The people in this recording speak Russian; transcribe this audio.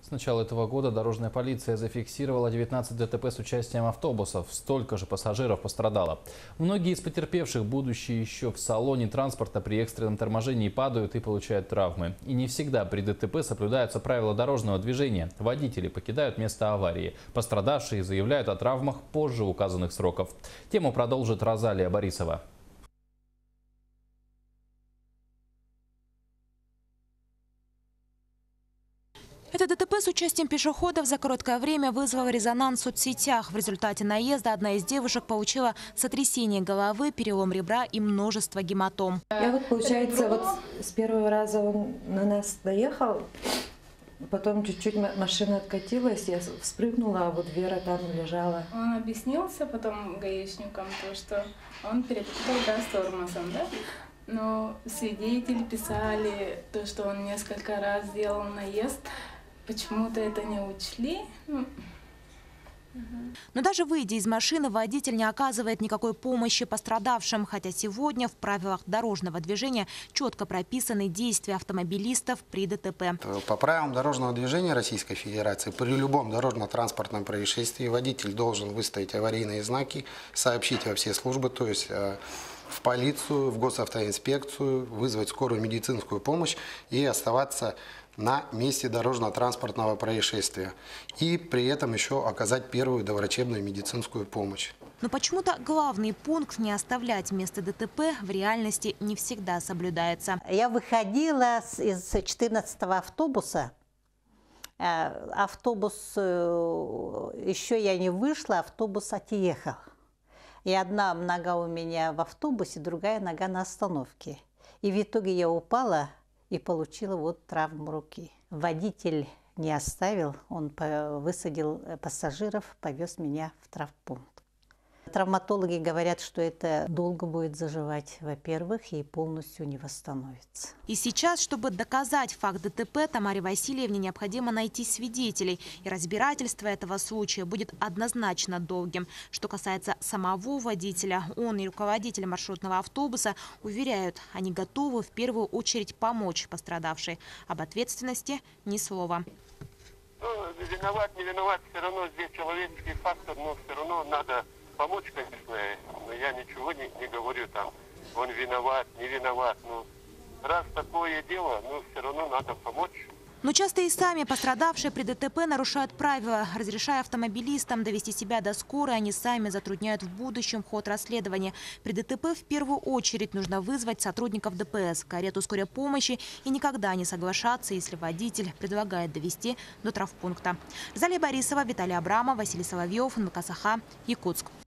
С начала этого года дорожная полиция зафиксировала 19 ДТП с участием автобусов. Столько же пассажиров пострадало. Многие из потерпевших, будучи еще в салоне транспорта, при экстренном торможении падают и получают травмы. И не всегда при ДТП соблюдаются правила дорожного движения. Водители покидают место аварии. Пострадавшие заявляют о травмах позже указанных сроков. Тему продолжит Розалия Борисова. Это ДТП с участием пешеходов за короткое время вызвало резонанс в соцсетях. В результате наезда одна из девушек получила сотрясение головы, перелом ребра и множество гематом. Получается, с первого раза он на нас доехал, потом чуть-чуть машина откатилась, я вспрыгнула, а вот Вера там лежала. Он объяснился потом гаишникам, что он перепутал газ с тормозом, да? Но свидетели писали, что он несколько раз сделал наезд. Почему-то это не учли. Но даже выйдя из машины, водитель не оказывает никакой помощи пострадавшим. Хотя сегодня в правилах дорожного движения четко прописаны действия автомобилистов при ДТП. По правилам дорожного движения Российской Федерации при любом дорожно-транспортном происшествии водитель должен выставить аварийные знаки, сообщить во все службы, то есть в полицию, в госавтоинспекцию, вызвать скорую медицинскую помощь и оставаться на месте дорожно-транспортного происшествия. И при этом еще оказать первую доврачебную медицинскую помощь. Но почему-то главный пункт «не оставлять место ДТП» в реальности не всегда соблюдается. Я выходила из 14-го автобуса. Автобус, еще я не вышла, автобус отъехал. И одна нога у меня в автобусе, другая нога на остановке. И в итоге я упала и получила травму руки. Водитель не оставил, он высадил пассажиров, повез меня в травмпункт. Травматологи говорят, что это долго будет заживать, во-первых, и полностью не восстановится. И сейчас, чтобы доказать факт ДТП, Тамаре Васильевне необходимо найти свидетелей. И разбирательство этого случая будет однозначно долгим. Что касается самого водителя, он и руководитель маршрутного автобуса уверяют, они готовы в первую очередь помочь пострадавшей. Об ответственности ни слова. Виноват, не виноват, все равно здесь человеческий фактор, но все равно надо помочь, конечно, но я ничего не говорю там, он виноват, не виноват. Ну, раз такое дело, все равно надо помочь. Но часто и сами пострадавшие при ДТП нарушают правила. Разрешая автомобилистам довести себя до скорой, они сами затрудняют в будущем ход расследования. При ДТП в первую очередь нужно вызвать сотрудников ДПС, карету скорой помощи и никогда не соглашаться, если водитель предлагает довести до травмпункта. Розалия Борисова, Виталий Абрамов, Василий Соловьев, НВК Саха, Якутск.